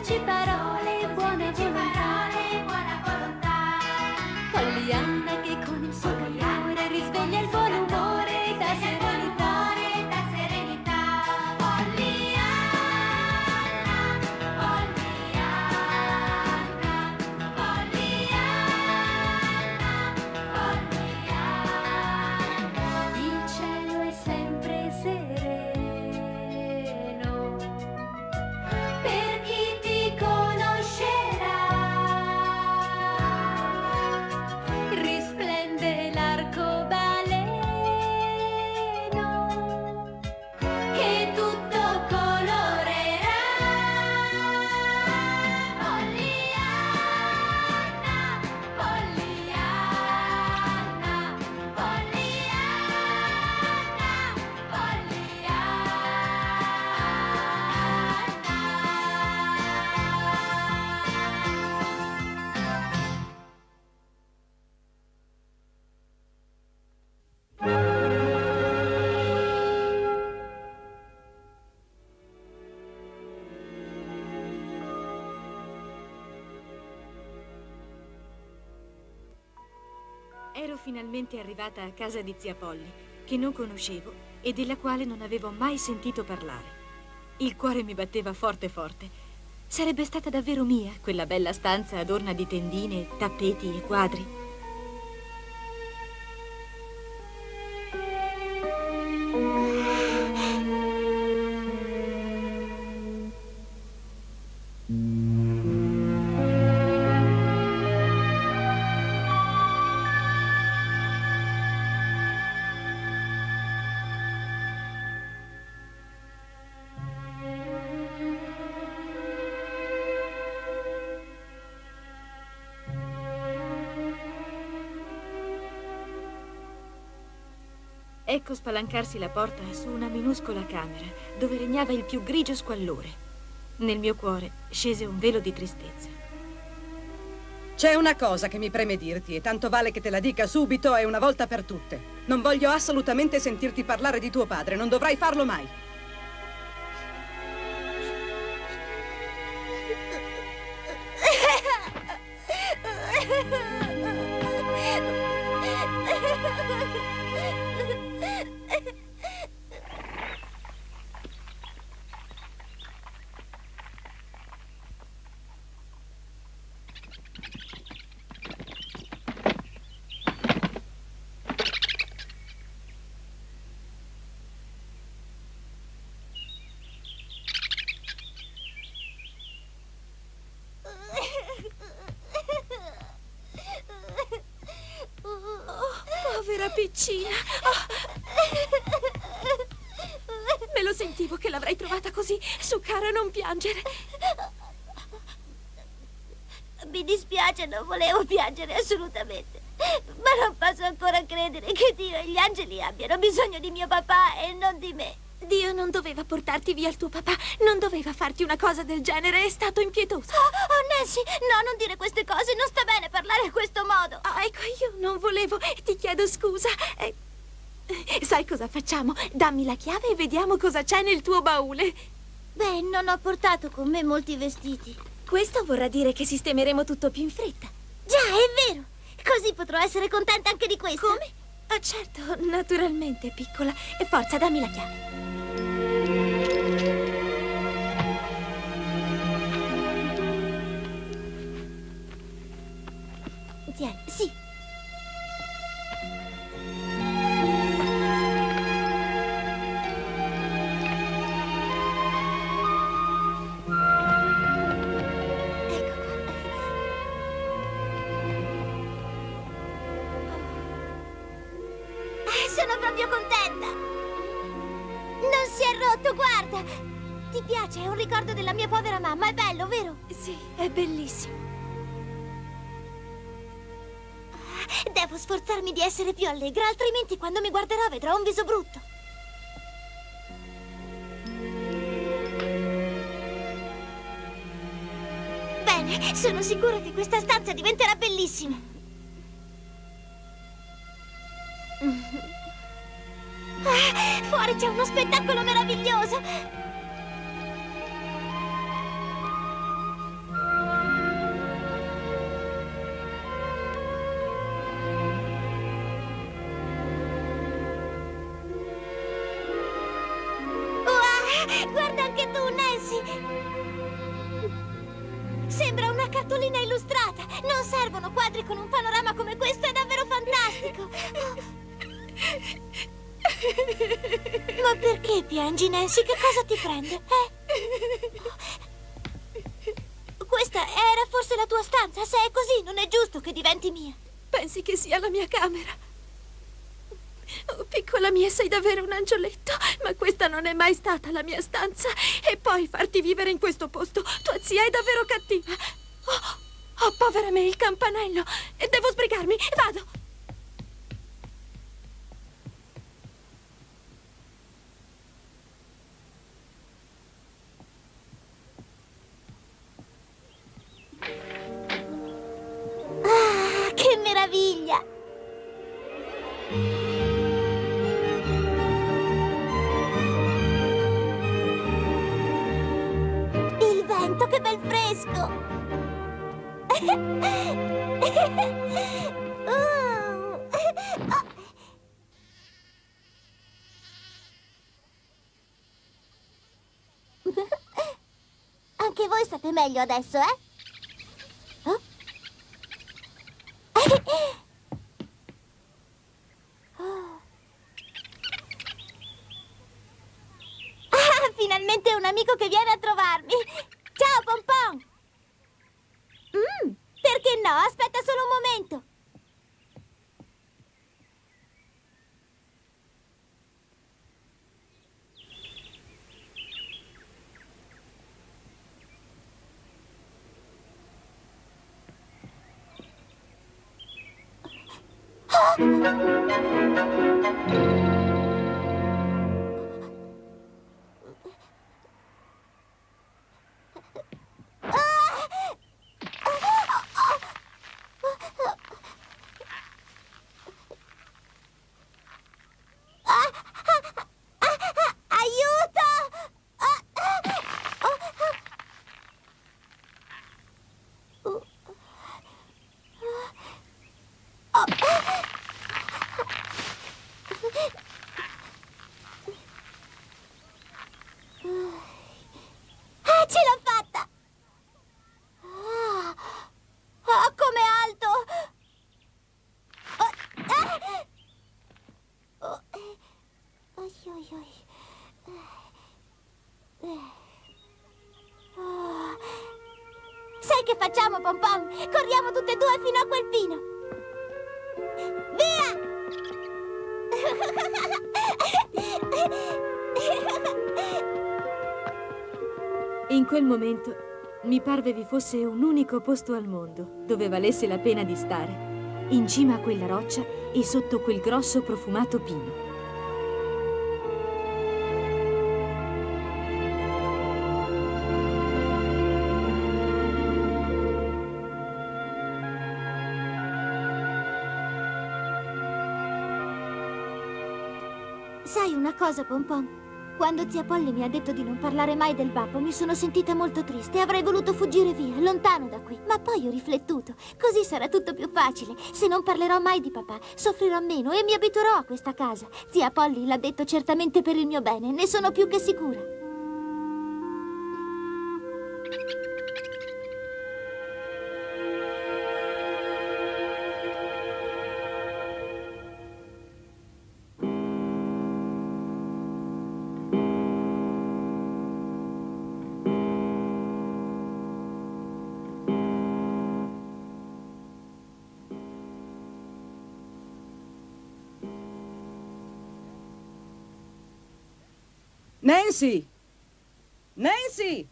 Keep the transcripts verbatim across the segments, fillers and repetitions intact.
Dolci parole, buona volontà. Pollyanna che con il suo calore risveglia il buon umore e dà serenità. Ero finalmente arrivata a casa di zia Polly, che non conoscevo e della quale non avevo mai sentito parlare. Il cuore mi batteva forte forte. Sarebbe stata davvero mia quella bella stanza adorna di tendine, tappeti e quadri. Ecco spalancarsi la porta su una minuscola camera dove regnava il più grigio squallore. Nel mio cuore scese un velo di tristezza. C'è una cosa che mi preme dirti e tanto vale che te la dica subito e una volta per tutte. Non voglio assolutamente sentirti parlare di tuo padre, non dovrai farlo mai. Povera piccina. Oh. Me lo sentivo che l'avrei trovata così. Su, cara, non piangere. Mi dispiace, non volevo piangere assolutamente. Ma non posso ancora credere che Dio e gli angeli abbiano bisogno di mio papà e non di me. Dio non doveva portarti via il tuo papà. Non doveva farti una cosa del genere. È stato impietoso. Oh, oh Nancy, no, non dire queste cose. Non sta bene parlare a questo modo. Oh, ecco, io non volevo. Ti chiedo scusa. Eh, sai cosa facciamo? Dammi la chiave e vediamo cosa c'è nel tuo baule. Beh, non ho portato con me molti vestiti. Questo vorrà dire che sistemeremo tutto più in fretta. Già, è vero. Così potrò essere contenta anche di questo. Come? Oh, certo, naturalmente, piccola. E forza, dammi la chiave. Tieni, sì. Ecco qua. Eh, sono proprio contenta. Non si è rotto, guarda. Ti piace? È un ricordo della mia povera mamma. È bello, vero? Sì, è bellissimo. Devo sforzarmi di essere più allegra, altrimenti quando mi guarderò vedrò un viso brutto. Bene, sono sicura che questa stanza diventerà bellissima. Ah, fuori c'è uno spettacolo meraviglioso. Sembra una cartolina illustrata. Non servono quadri con un panorama come questo, è davvero fantastico. Ma perché piangi, Nancy? Che cosa ti prende? Eh? Questa era forse la tua stanza. Se è così, non è giusto che diventi mia. Pensi che sia la mia camera? Oh, piccola mia, sei davvero un angioletto, ma questa non è mai stata la mia stanza. E poi farti vivere in questo posto. Tua zia è davvero cattiva. Oh, oh povera me, il campanello. E devo sbrigarmi. Vado. Ah, che meraviglia! Il vento, che bel fresco! Oh. Anche voi state meglio adesso, eh? Oh? Oh. Ah, finalmente un amico che viene a trovarmi! Ciao, Pompon! Mm, perché no? Aspetta solo un momento! Aiuto! Ah, ce l'ho fatta! Ah, ah, com'è alto! Ah, ah. Oh, eh, oi, oi, oi. Eh, eh. Oh. Sai che facciamo, Pompon? Corriamo tutte e due fino a quel pino! Via! In quel momento mi parve vi fosse un unico posto al mondo dove valesse la pena di stare, in cima a quella roccia e sotto quel grosso profumato pino. Sai una cosa, Pompon? Quando zia Polly mi ha detto di non parlare mai del babbo, mi sono sentita molto triste e avrei voluto fuggire via, lontano da qui. Ma poi ho riflettuto, così sarà tutto più facile. Se non parlerò mai di papà, soffrirò meno e mi abituerò a questa casa. Zia Polly l'ha detto certamente per il mio bene, ne sono più che sicura. Nancy! Nancy!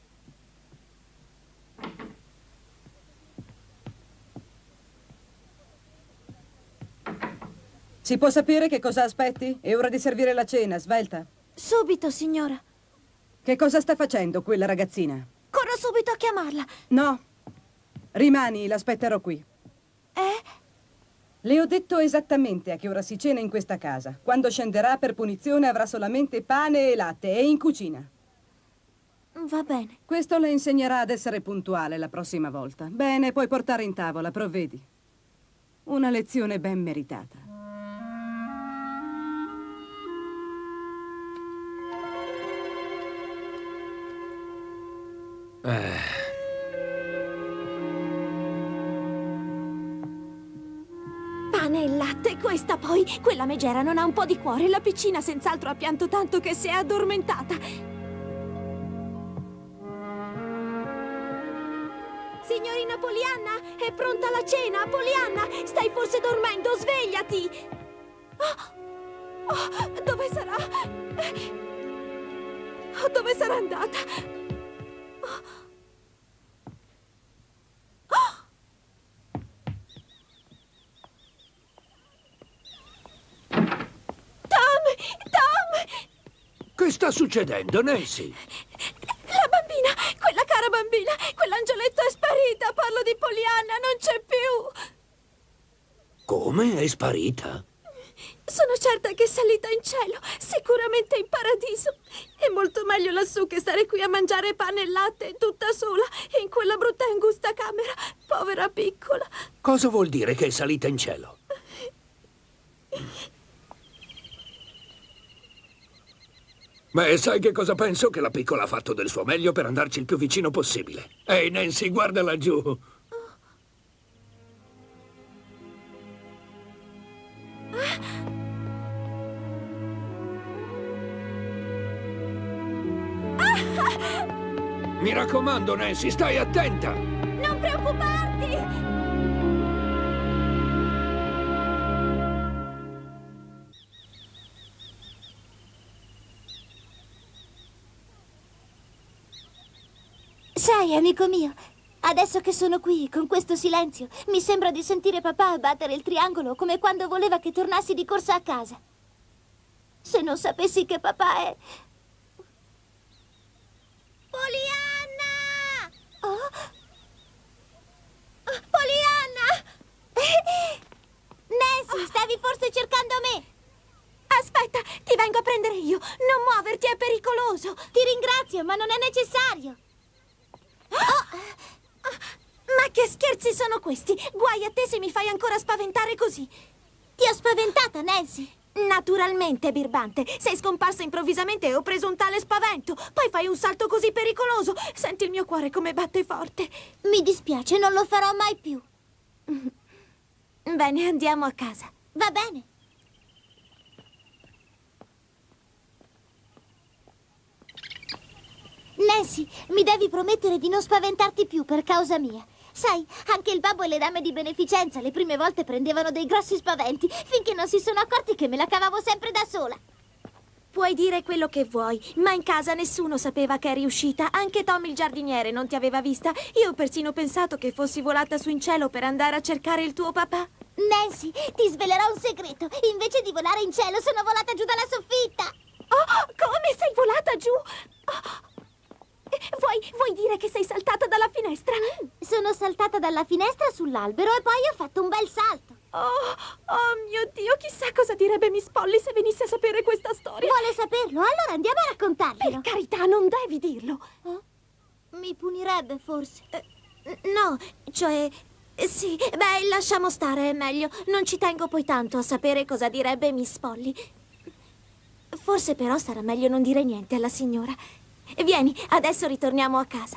Si può sapere che cosa aspetti? È ora di servire la cena, svelta. Subito, signora. Che cosa sta facendo quella ragazzina? Corro subito a chiamarla. No. Rimani, l'aspetterò qui. Eh? Le ho detto esattamente a che ora si cena in questa casa. Quando scenderà per punizione avrà solamente pane e latte. È in cucina. Va bene. Questo le insegnerà ad essere puntuale la prossima volta. Bene, puoi portare in tavola, provvedi. Una lezione ben meritata. Eh. pane e latte, questa poi. Quella megera non ha un po' di cuore. La piccina senz'altro ha pianto tanto che si è addormentata. Signorina Pollyanna, è pronta la cena. Pollyanna, stai forse dormendo? Svegliati! Oh, oh, dove sarà? Oh, dove sarà andata? Oh. Che sta succedendo, Nancy? La bambina, quella cara bambina, quell'angioletto è sparita. Parlo di Pollyanna, non c'è più. Come? È sparita? Sono certa che è salita in cielo, sicuramente in paradiso. È molto meglio lassù che stare qui a mangiare pane e latte tutta sola in quella brutta e angusta camera. Povera piccola. Cosa vuol dire che è salita in cielo? Beh, sai che cosa penso? Che la piccola ha fatto del suo meglio per andarci il più vicino possibile. Ehi, Nancy, guarda laggiù. Oh. Ah. Mi raccomando, Nancy, stai attenta! Non preoccuparti! Sai, amico mio, adesso che sono qui, con questo silenzio, mi sembra di sentire papà battere il triangolo come quando voleva che tornassi di corsa a casa. Se non sapessi che papà è... Pollyanna! Oh? Pollyanna! Nancy, stavi forse cercando me? Aspetta, ti vengo a prendere io. Non muoverti, è pericoloso. Ti ringrazio, ma non è necessario. Oh! Ma che scherzi sono questi? Guai a te se mi fai ancora spaventare così. Ti ho spaventata, Nancy. Naturalmente, birbante. Sei scomparsa improvvisamente e ho preso un tale spavento. Poi fai un salto così pericoloso. Senti il mio cuore come batte forte. Mi dispiace, non lo farò mai più. Bene, andiamo a casa. Va bene. Nancy, mi devi promettere di non spaventarti più per causa mia. Sai, anche il babbo e le dame di beneficenza le prime volte prendevano dei grossi spaventi finché non si sono accorti che me la cavavo sempre da sola. Puoi dire quello che vuoi, ma in casa nessuno sapeva che eri uscita. Anche Tom il giardiniere non ti aveva vista. Io ho persino pensato che fossi volata su in cielo per andare a cercare il tuo papà. Nancy, ti svelerò un segreto. Invece di volare in cielo sono volata giù dalla soffitta. Oh, come sei volata giù? Oh. Vuoi, vuoi dire che sei saltata dalla finestra? Sono saltata dalla finestra sull'albero e poi ho fatto un bel salto. Oh, oh mio Dio, chissà cosa direbbe Miss Polly se venisse a sapere questa storia. Vuole saperlo? Allora andiamo a raccontarglielo. Per carità, non devi dirlo. Eh? Mi punirebbe forse. Eh, no, cioè... Sì, beh, lasciamo stare, è meglio. Non ci tengo poi tanto a sapere cosa direbbe Miss Polly. Forse però sarà meglio non dire niente alla signora. Vieni, adesso ritorniamo a casa.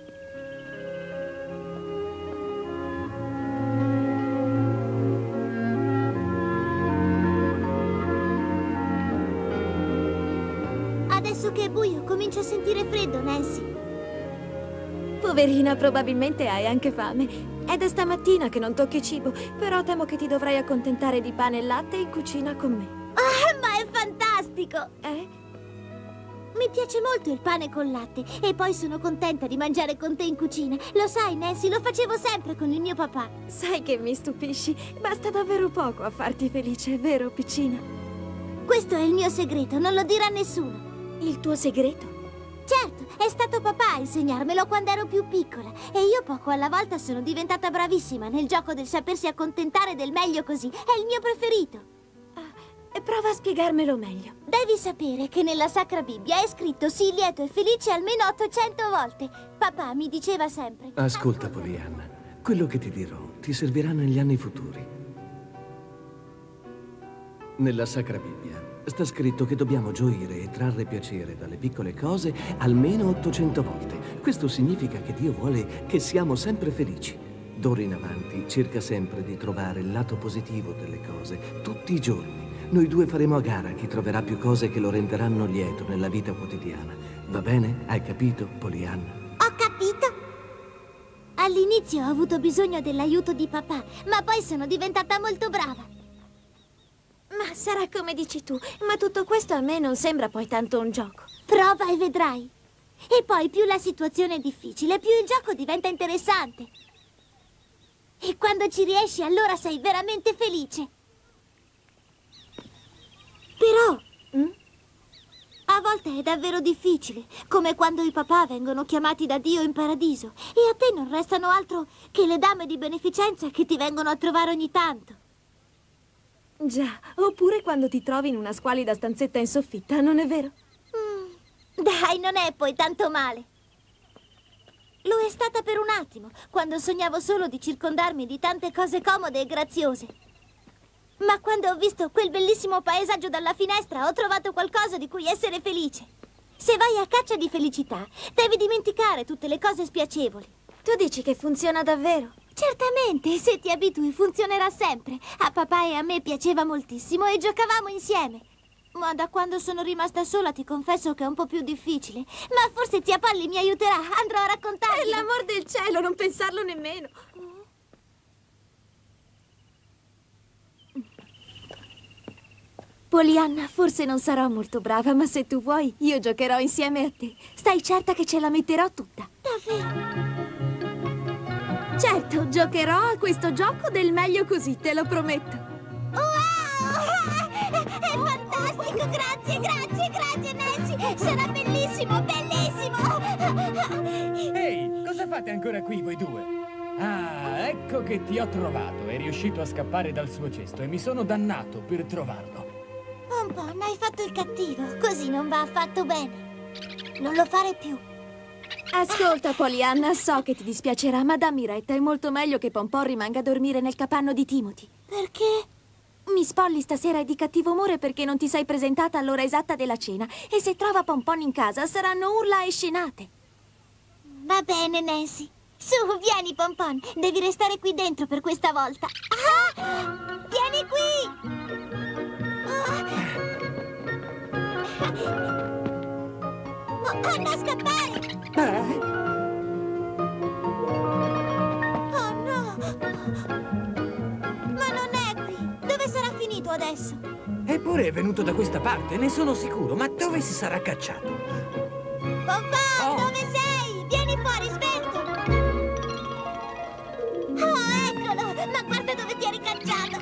Adesso che è buio, comincio a sentire freddo, Nancy. Poverina, probabilmente hai anche fame. È da stamattina che non tocchi cibo, però temo che ti dovrai accontentare di pane e latte in cucina con me. Ah, ma è fantastico! Eh? Mi piace molto il pane con latte e poi sono contenta di mangiare con te in cucina. Lo sai, Nancy, lo facevo sempre con il mio papà. Sai che mi stupisci? Basta davvero poco a farti felice, vero, piccina? Questo è il mio segreto, non lo dirà nessuno. Il tuo segreto? Certo, è stato papà a insegnarmelo quando ero più piccola e io poco alla volta sono diventata bravissima nel gioco del sapersi accontentare del meglio così. È il mio preferito. E prova a spiegarmelo meglio. Devi sapere che nella Sacra Bibbia è scritto sii lieto e felice almeno ottocento volte. Papà mi diceva sempre. Ascolta, Pollyanna, quello che ti dirò ti servirà negli anni futuri. Nella Sacra Bibbia sta scritto che dobbiamo gioire e trarre piacere dalle piccole cose almeno ottocento volte. Questo significa che Dio vuole che siamo sempre felici. D'ora in avanti cerca sempre di trovare il lato positivo delle cose, tutti i giorni. Noi due faremo a gara chi troverà più cose che lo renderanno lieto nella vita quotidiana. Va bene? Hai capito, Pollyanna? Ho capito. All'inizio ho avuto bisogno dell'aiuto di papà, ma poi sono diventata molto brava. Ma sarà come dici tu, ma tutto questo a me non sembra poi tanto un gioco. Prova e vedrai. E poi più la situazione è difficile, più il gioco diventa interessante. E quando ci riesci, allora sei veramente felice. Però, hm? a volte è davvero difficile, come quando i papà vengono chiamati da Dio in paradiso e a te non restano altro che le dame di beneficenza che ti vengono a trovare ogni tanto. Già, oppure quando ti trovi in una squalida stanzetta in soffitta, non è vero? Mm, dai, non è poi tanto male. Lo è stata per un attimo, quando sognavo solo di circondarmi di tante cose comode e graziose. Ma quando ho visto quel bellissimo paesaggio dalla finestra, ho trovato qualcosa di cui essere felice. Se vai a caccia di felicità, devi dimenticare tutte le cose spiacevoli. Tu dici che funziona davvero? Certamente, se ti abitui funzionerà sempre. A papà e a me piaceva moltissimo e giocavamo insieme. Ma da quando sono rimasta sola ti confesso che è un po' più difficile. Ma forse zia Polly mi aiuterà, andrò a raccontargli. Per l'amor del cielo, non pensarlo nemmeno. Pollyanna, forse non sarò molto brava, ma se tu vuoi, io giocherò insieme a te. Stai certa che ce la metterò tutta. Davvero? Certo, giocherò a questo gioco del meglio così, te lo prometto. Wow! È fantastico! Grazie, grazie, grazie, Nancy! Sarà bellissimo, bellissimo! Ehi, cosa fate ancora qui voi due? Ah, ecco che ti ho trovato. È riuscito a scappare dal suo cesto e mi sono dannato per trovarlo. Pompon, hai fatto il cattivo. Così non va affatto bene. Non lo fare più. Ascolta, Pollyanna, so che ti dispiacerà, ma dammi retta, è molto meglio che Pompon rimanga a dormire nel capanno di Timothy. Perché? Miss Polly stasera è di cattivo umore perché non ti sei presentata all'ora esatta della cena e se trova Pompon in casa saranno urla e scenate. Va bene, Nancy. Su, vieni, Pompon. Devi restare qui dentro per questa volta. Ah! Vieni qui! Oh, Anna, a scappare! Oh, no! Ma non è qui! Dove sarà finito adesso? Eppure è venuto da questa parte, ne sono sicuro. Ma dove si sarà cacciato? Pompon, Oh. dove sei? Vieni fuori, svelto! Oh, eccolo! Ma guarda dove ti eri cacciato!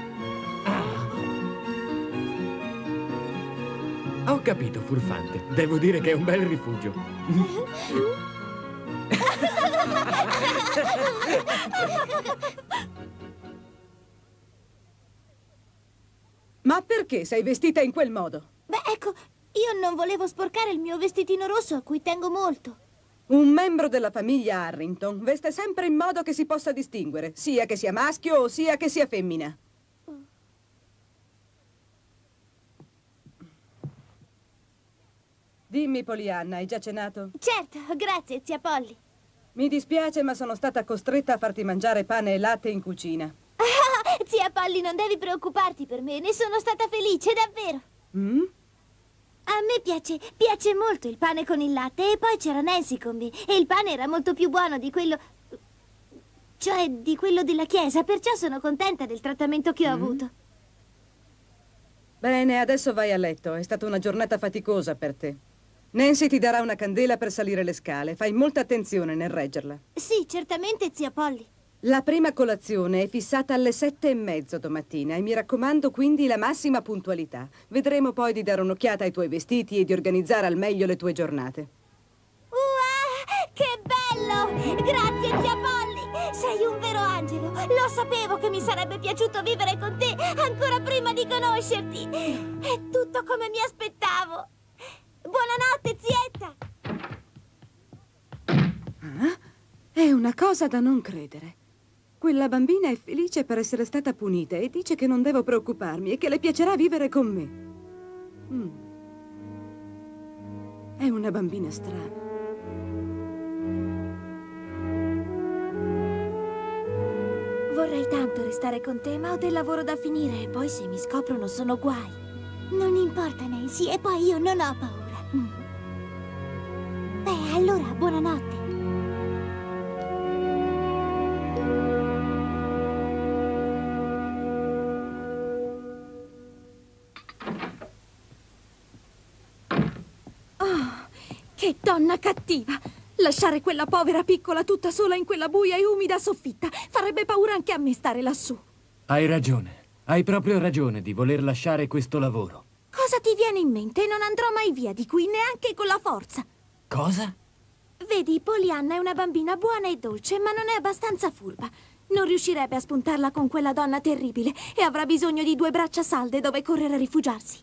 Ho capito, furfante. Devo dire che è un bel rifugio. Ma perché sei vestita in quel modo? Beh, ecco, io non volevo sporcare il mio vestitino rosso a cui tengo molto. Un membro della famiglia Harrington veste sempre in modo che si possa distinguere, sia che sia maschio o sia che sia femmina. Dimmi, Pollyanna, hai già cenato? Certo, grazie, zia Polly. Mi dispiace, ma sono stata costretta a farti mangiare pane e latte in cucina. Ah, zia Polly, non devi preoccuparti per me, ne sono stata felice, davvero. Mm? A me piace, piace molto il pane con il latte e poi c'era Nancy con me e il pane era molto più buono di quello... cioè di quello della chiesa, perciò sono contenta del trattamento che ho Mm. avuto. Bene, adesso vai a letto, è stata una giornata faticosa per te. Nancy ti darà una candela per salire le scale, fai molta attenzione nel reggerla. Sì, certamente, zia Polly. La prima colazione è fissata alle sette e mezzo domattina e mi raccomando quindi la massima puntualità. Vedremo poi di dare un'occhiata ai tuoi vestiti e di organizzare al meglio le tue giornate. Uah, che bello! Grazie, zia Polly! Sei un vero angelo! Lo sapevo che mi sarebbe piaciuto vivere con te ancora prima di conoscerti! È tutto come mi aspettavo! Buonanotte, zietta! Ah? È una cosa da non credere. Quella bambina è felice per essere stata punita e dice che non devo preoccuparmi e che le piacerà vivere con me. Mm. È una bambina strana. Vorrei tanto restare con te, ma ho del lavoro da finire e poi se mi scoprono sono guai. Non importa, Nancy, e poi io non ho paura. Mm. Beh, allora, buonanotte. Oh, che donna cattiva! Lasciare quella povera piccola tutta sola in quella buia e umida soffitta. Farebbe paura anche a me stare lassù. Hai ragione. Hai proprio ragione di voler lasciare questo lavoro. Cosa ti viene in mente? Non andrò mai via di qui, neanche con la forza. Cosa? Vedi, Pollyanna è una bambina buona e dolce, ma non è abbastanza furba. Non riuscirebbe a spuntarla con quella donna terribile e avrà bisogno di due braccia salde dove correre a rifugiarsi.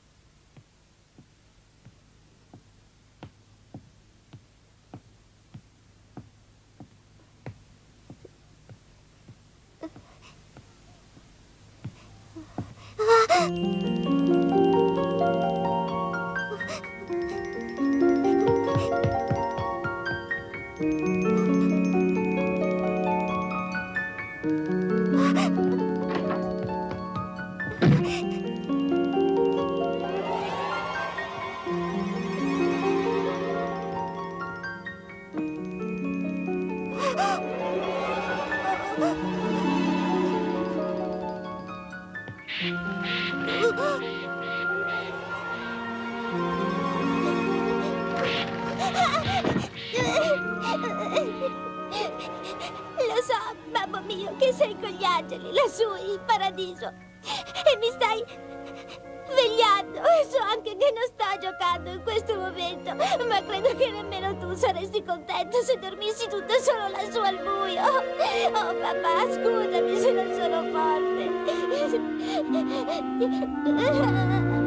Lo so, babbo mio, che sei con gli angeli, lassù, in paradiso. E mi stai svegliando. E so anche che non sto giocando in questo momento, ma credo che nemmeno tu saresti contento se dormissi tutta solo lassù al buio. Oh, papà, scusami se non sono forte.